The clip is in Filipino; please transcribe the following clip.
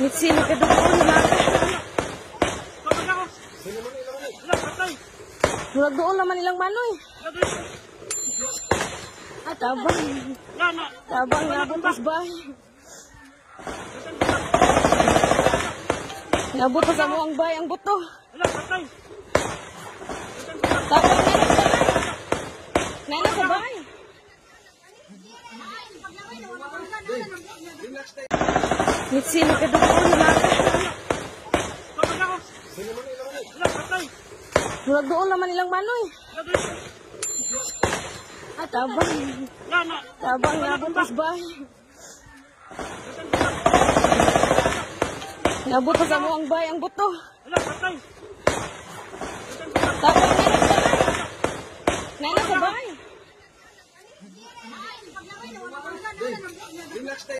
Sino ka doon na? Murag doon naman ilang manoy. Ah, tabang. Tabang nabot pas ba? Nabot pa sa muang bay ang buto. Tabang nana ko bay. Sino ka doon na? Murag doon naman ilang manoy. Ah, tabang. Tabang nabot pas ba? Nabot pa sa muang bay ang buto. Tabang nana ko bay.